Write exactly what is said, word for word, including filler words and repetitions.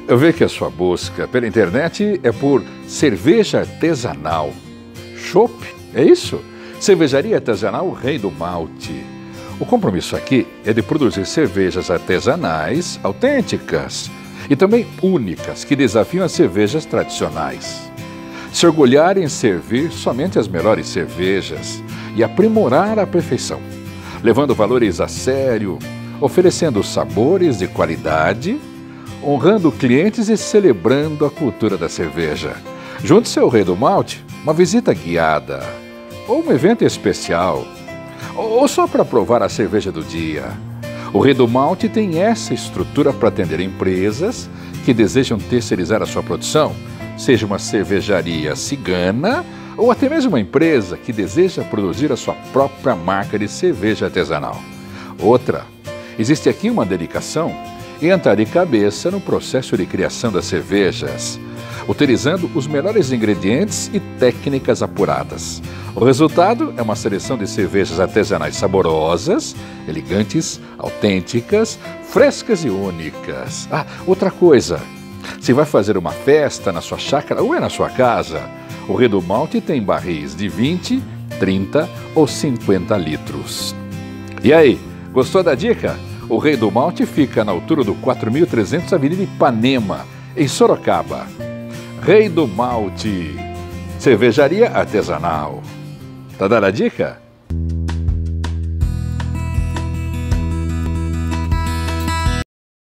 Eu vejo que a sua busca pela internet é por cerveja artesanal. Chopp, é isso? Cervejaria Artesanal Rei do Malte. O compromisso aqui é de produzir cervejas artesanais, autênticas e também únicas, que desafiam as cervejas tradicionais. Se orgulhar em servir somente as melhores cervejas e aprimorar a perfeição, levando valores a sério, oferecendo sabores de qualidade, honrando clientes e celebrando a cultura da cerveja. Junte-se ao Rei do Malte, uma visita guiada, ou um evento especial, ou só para provar a cerveja do dia. O Rei do Malte tem essa estrutura para atender empresas que desejam terceirizar a sua produção, seja uma cervejaria cigana ou até mesmo uma empresa que deseja produzir a sua própria marca de cerveja artesanal. Outra, existe aqui uma dedicação em entrar de cabeça no processo de criação das cervejas, utilizando os melhores ingredientes e técnicas apuradas. O resultado é uma seleção de cervejas artesanais saborosas, elegantes, autênticas, frescas e únicas. Ah, outra coisa, se vai fazer uma festa na sua chácara ou é na sua casa, o Rei do Malte tem barris de vinte, trinta ou cinquenta litros. E aí, gostou da dica? O Rei do Malte fica na altura do quatro mil e trezentos Avenida Ipanema, em Sorocaba. Rei do Malte, cervejaria artesanal. Tá dando a dica?